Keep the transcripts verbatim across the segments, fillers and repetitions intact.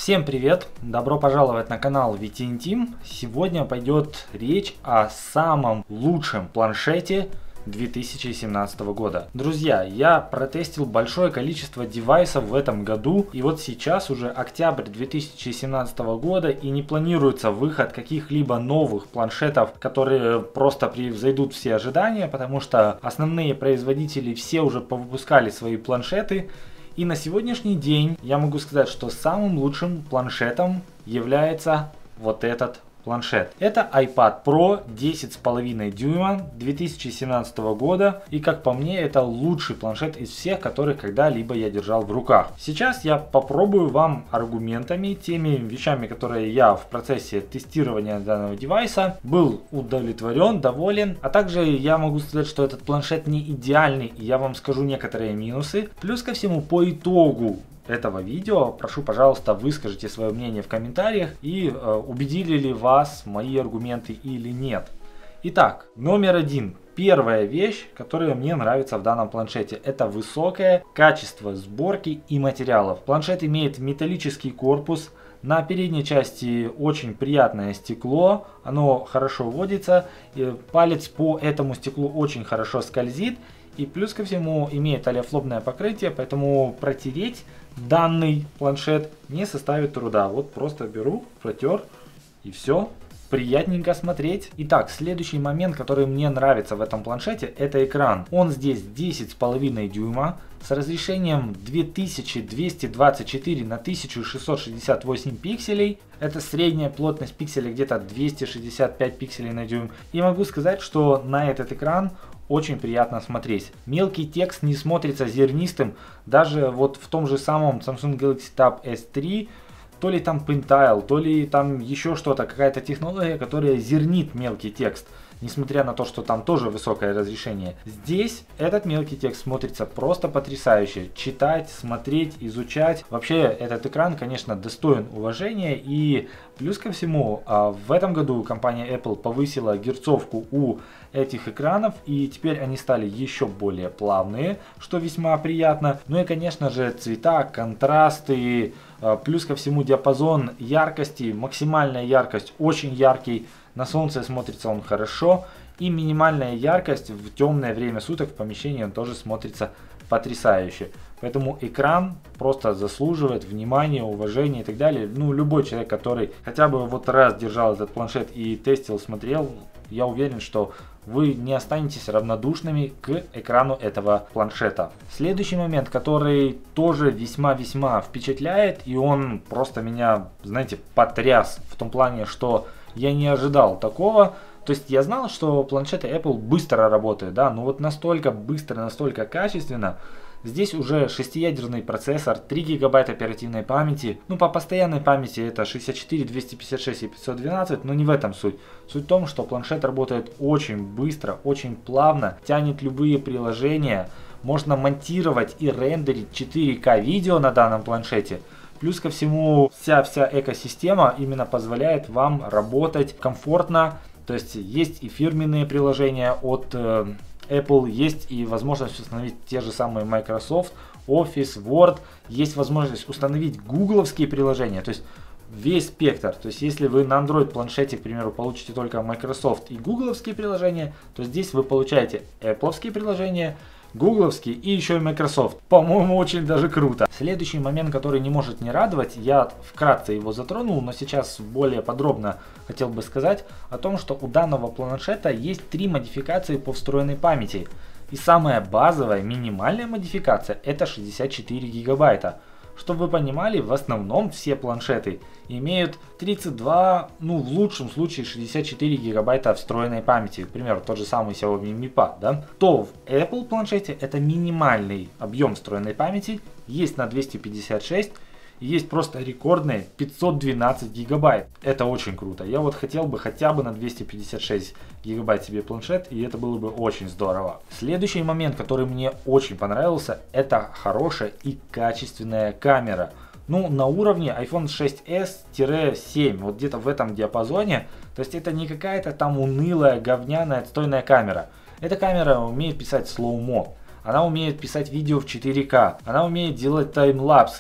Всем привет! Добро пожаловать на канал ви ти эн Team. Сегодня пойдет речь о самом лучшем планшете две тысячи семнадцатого года. Друзья, я протестил большое количество девайсов в этом году, и вот сейчас уже октябрь две тысячи семнадцатого года, и не планируется выход каких-либо новых планшетов, которые просто превзойдут все ожидания, потому что основные производители все уже повыпускали свои планшеты. И на сегодняшний день я могу сказать, что самым лучшим планшетом является вот этот планшет. Это iPad Pro десять с половиной дюйма две тысячи семнадцатого года. И как по мне, это лучший планшет из всех, которые когда-либо я держал в руках. Сейчас я попробую вам аргументами, теми вещами, которые я в процессе тестирования данного девайса был удовлетворен, доволен. А также я могу сказать, что этот планшет не идеальный, и я вам скажу некоторые минусы. Плюс ко всему, по итогу этого видео прошу, пожалуйста, выскажите свое мнение в комментариях и э, убедили ли вас мои аргументы или нет. Итак, номер один. Первая вещь, которая мне нравится в данном планшете, это высокое качество сборки и материалов. Планшет имеет металлический корпус. На передней части очень приятное стекло, оно хорошо водится, палец по этому стеклу очень хорошо скользит. И плюс ко всему имеет олеофлопное покрытие, поэтому протереть данный планшет не составит труда. Вот просто беру, протер и все. Приятненько смотреть. Итак, следующий момент, который мне нравится в этом планшете, это экран. Он здесь десять с половиной дюйма с разрешением две тысячи двести двадцать четыре на тысячу шестьсот шестьдесят восемь пикселей. Это средняя плотность пикселей где-то двести шестьдесят пять пикселей на дюйм. И могу сказать, что на этот экран очень приятно смотреть. Мелкий текст не смотрится зернистым. Даже вот в том же самом Samsung Galaxy Tab эс три, то ли там Pentile, то ли там еще что-то, какая-то технология, которая зернит мелкий текст. Несмотря на то, что там тоже высокое разрешение. Здесь этот мелкий текст смотрится просто потрясающе. Читать, смотреть, изучать. Вообще этот экран, конечно, достоин уважения. И плюс ко всему, в этом году компания Apple повысила герцовку у этих экранов. И теперь они стали еще более плавные, что весьма приятно. Ну и, конечно же, цвета, контрасты. Плюс ко всему диапазон яркости, максимальная яркость, очень яркий. На солнце смотрится он хорошо. И минимальная яркость в темное время суток в помещении он тоже смотрится потрясающе. Поэтому экран просто заслуживает внимания, уважения и так далее. Ну, любой человек, который хотя бы вот раз держал этот планшет и тестил, смотрел, я уверен, что вы не останетесь равнодушными к экрану этого планшета. Следующий момент, который тоже весьма-весьма впечатляет, и он просто меня, знаете, потряс в том плане, что я не ожидал такого. То есть я знал, что планшеты Apple быстро работают, да, но вот настолько быстро, настолько качественно. Здесь уже шестиядерный процессор, три гигабайта оперативной памяти. Ну, по постоянной памяти это шестьдесят четыре, двести пятьдесят шесть и пятьсот двенадцать, но не в этом суть. Суть в том, что планшет работает очень быстро, очень плавно, тянет любые приложения. Можно монтировать и рендерить четыре ка видео на данном планшете. Плюс ко всему, вся-вся экосистема именно позволяет вам работать комфортно. То есть есть и фирменные приложения от э, Apple, есть и возможность установить те же самые Microsoft, Office, Word. Есть возможность установить гугловские приложения. То есть весь спектр. То есть если вы на Android планшете, к примеру, получите только Microsoft и гугловские приложения, то здесь вы получаете Apple'овские приложения, гугловский и еще и Microsoft. По-моему, очень даже круто. Следующий момент, который не может не радовать, я вкратце его затронул, но сейчас более подробно хотел бы сказать о том, что у данного планшета есть три модификации по встроенной памяти. И самая базовая, минимальная модификация это шестьдесят четыре гигабайта. Чтобы вы понимали, в основном все планшеты имеют тридцать два, ну в лучшем случае шестьдесят четыре гигабайта встроенной памяти. К примеру, тот же самый Xiaomi Mi Pad, да? То в Apple планшете это минимальный объем встроенной памяти, есть на двести пятьдесят шесть. Есть просто рекордные пятьсот двенадцать гигабайт. Это очень круто. Я вот хотел бы хотя бы на двести пятьдесят шесть гигабайт себе планшет, и это было бы очень здорово. Следующий момент, который мне очень понравился, это хорошая и качественная камера. Ну, на уровне iPhone шесть эс семь, вот где-то в этом диапазоне. То есть это не какая-то там унылая, говняная, отстойная камера. Эта камера умеет писать слоумо. Она умеет писать видео в четыре ка. Она умеет делать таймлапсы.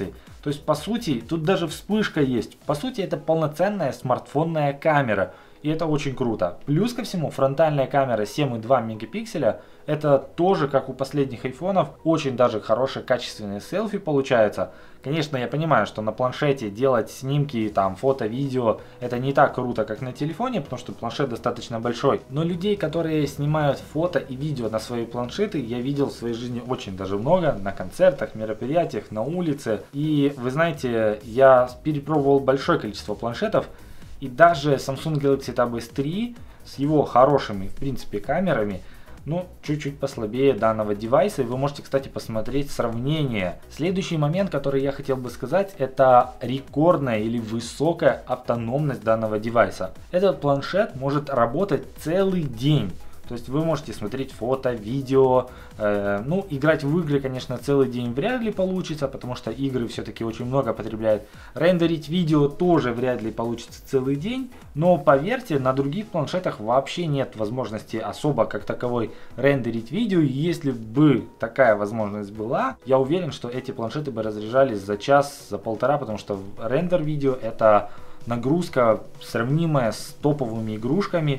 То есть по сути тут даже вспышка есть. По сути это полноценная смартфонная камера. И это очень круто. Плюс ко всему фронтальная камера семь и два мегапикселя. Это тоже, как у последних айфонов, очень даже хорошие качественные селфи получаются. Конечно, я понимаю, что на планшете делать снимки, там, фото, видео, это не так круто, как на телефоне, потому что планшет достаточно большой. Но людей, которые снимают фото и видео на свои планшеты, я видел в своей жизни очень даже много. На концертах, мероприятиях, на улице. И вы знаете, я перепробовал большое количество планшетов. И даже Samsung Galaxy Tab эс три с его хорошими, в принципе, камерами, ну, чуть-чуть послабее данного девайса. И вы можете, кстати, посмотреть сравнение. Следующий момент, который я хотел бы сказать, это рекордная или высокая автономность данного девайса. Этот планшет может работать целый день. То есть вы можете смотреть фото, видео, э, ну играть в игры, конечно, целый день вряд ли получится, потому что игры все-таки очень много потребляют. Рендерить видео тоже вряд ли получится целый день, но поверьте, на других планшетах вообще нет возможности особо как таковой рендерить видео. Если бы такая возможность была, я уверен, что эти планшеты бы разряжались за час, за полтора, потому что рендер видео это нагрузка сравнимая с топовыми игрушками.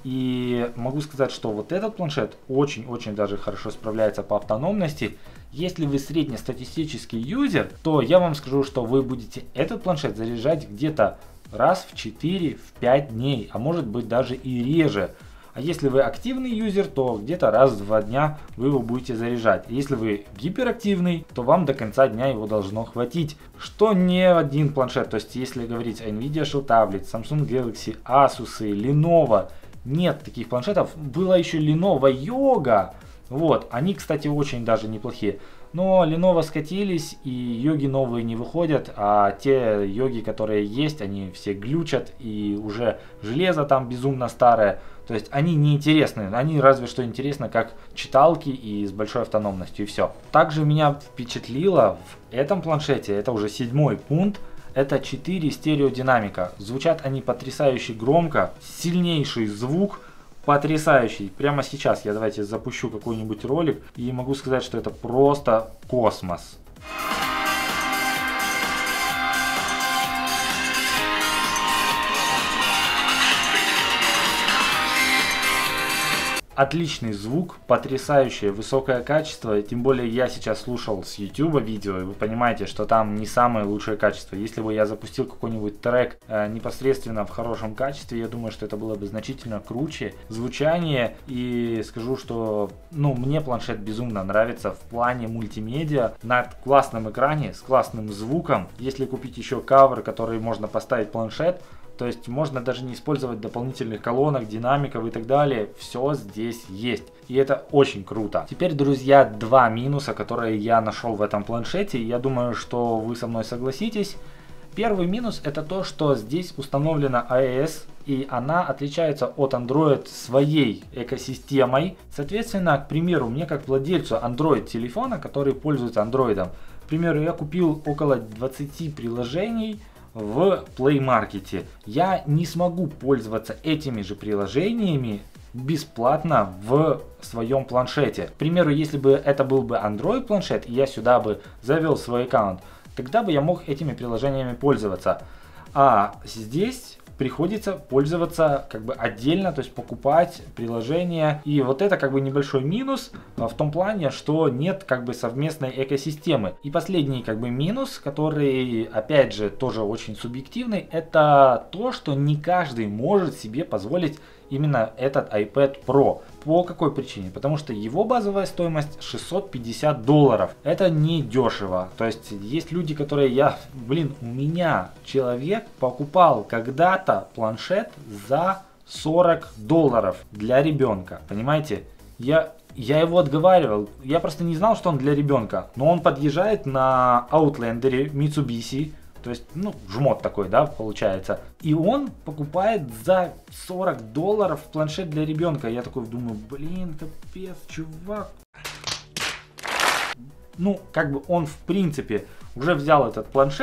И могу сказать, что вот этот планшет очень-очень даже хорошо справляется по автономности. Если вы среднестатистический юзер, то я вам скажу, что вы будете этот планшет заряжать где-то раз в четыре-пять дней, а может быть даже и реже. А если вы активный юзер, то где-то раз в два дня вы его будете заряжать. Если вы гиперактивный, то вам до конца дня его должно хватить. Что не один планшет, то есть если говорить о Nvidia Shield Tablet, Samsung Galaxy, Asus, Lenovo, нет таких планшетов. Было еще Lenovo Yoga. Вот, они, кстати, очень даже неплохие. Но Lenovo скатились, и йоги новые не выходят, а те йоги, которые есть, они все глючат, и уже железо там безумно старое. То есть они не интересны, они разве что интересны как читалки и с большой автономностью, и все. Также меня впечатлило в этом планшете, это уже седьмой пункт, это четыре стереодинамика. Звучат они потрясающе громко, сильнейший звук, потрясающий. Прямо сейчас я давайте запущу какой-нибудь ролик и могу сказать, что это просто космос. Отличный звук, потрясающее высокое качество, тем более я сейчас слушал с YouTube видео, и вы понимаете, что там не самое лучшее качество. Если бы я запустил какой-нибудь трек э, непосредственно в хорошем качестве, я думаю, что это было бы значительно круче. Звучание, и скажу, что ну, мне планшет безумно нравится в плане мультимедиа, на классном экране, с классным звуком. Если купить еще кавер, который можно поставить планшет, то есть можно даже не использовать дополнительных колонок, динамиков и так далее. Все здесь есть. И это очень круто. Теперь, друзья, два минуса, которые я нашел в этом планшете. Я думаю, что вы со мной согласитесь. Первый минус это то, что здесь установлена ай о эс. И она отличается от Android своей экосистемой. Соответственно, к примеру, мне как владельцу Android телефона, который пользуется Android, к примеру, я купил около двадцати приложений в Play Market. Я не смогу пользоваться этими же приложениями бесплатно в своем планшете. К примеру, если бы это был бы Android планшет, и я сюда бы завел свой аккаунт, тогда бы я мог этими приложениями пользоваться. А здесь приходится пользоваться как бы отдельно, то есть покупать приложения. И вот это как бы небольшой минус в том плане, что нет как бы совместной экосистемы. И последний как бы минус, который опять же тоже очень субъективный, это то, что не каждый может себе позволить именно этот iPad Pro. По какой причине? Потому что его базовая стоимость шестьсот пятьдесят долларов. Это не дешево. То есть есть люди, которые я, блин, у меня человек покупал когда-то планшет за сорок долларов для ребенка. Понимаете? Я, я его отговаривал. Я просто не знал, что он для ребенка. Но он подъезжает на Outlander Mitsubishi. То есть, ну, жмот такой, да, получается. И он покупает за сорок долларов планшет для ребенка. Я такой думаю, блин, капец, чувак. Ну, как бы он, в принципе, уже взял этот планшет,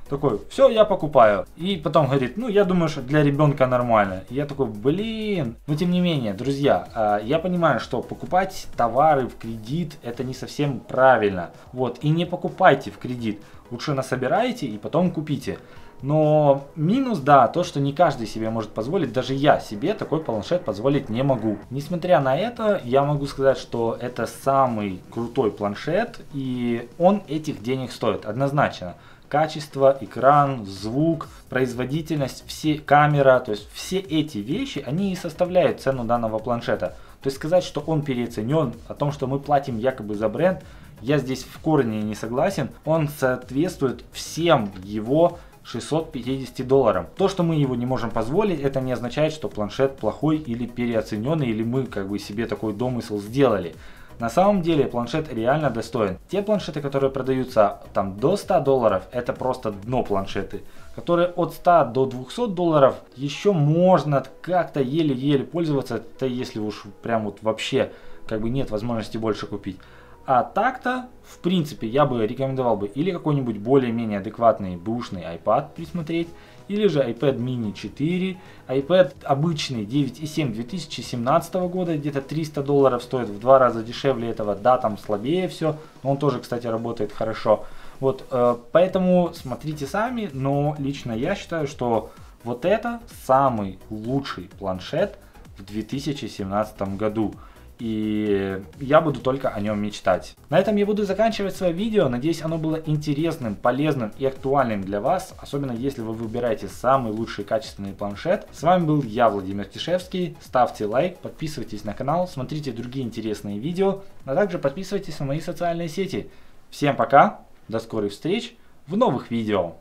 Такой, все, я покупаю. И потом говорит, ну я думаю, что для ребенка нормально. И я такой, блин. Но тем не менее, друзья, я понимаю, что покупать товары в кредит это не совсем правильно. Вот, и не покупайте в кредит. Лучше насобирайте и потом купите. Но минус, да, то, что не каждый себе может позволить, даже я себе такой планшет позволить не могу. Несмотря на это, я могу сказать, что это самый крутой планшет, и он этих денег стоит, однозначно. Качество, экран, звук, производительность, все, камера, то есть все эти вещи, они и составляют цену данного планшета. То есть сказать, что он переоценен, о том, что мы платим якобы за бренд, я здесь в корне не согласен. Он соответствует всем его шестьсот пятидесяти долларам. То, что мы его не можем позволить, это не означает, что планшет плохой или переоцененный, или мы как бы себе такой домысел сделали. На самом деле планшет реально достоин. Те планшеты, которые продаются там до ста долларов, это просто дно планшеты. Которые от ста до двухсот долларов еще можно как-то еле-еле пользоваться, это если уж прям вот вообще как бы нет возможности больше купить. А так-то, в принципе, я бы рекомендовал бы или какой-нибудь более-менее адекватный бэушный iPad присмотреть, или же iPad mini четыре, iPad обычный девять и семь две тысячи семнадцатого года, где-то триста долларов стоит, в два раза дешевле этого, да, там слабее все, но он тоже, кстати, работает хорошо. Вот, э, поэтому смотрите сами, но лично я считаю, что вот это самый лучший планшет в две тысячи семнадцатом году. И я буду только о нем мечтать. На этом я буду заканчивать свое видео. Надеюсь, оно было интересным, полезным и актуальным для вас. Особенно если вы выбираете самый лучший качественный планшет. С вами был я, Владимир Тишевский. Ставьте лайк, подписывайтесь на канал, смотрите другие интересные видео. А также подписывайтесь на мои социальные сети. Всем пока, до скорых встреч в новых видео.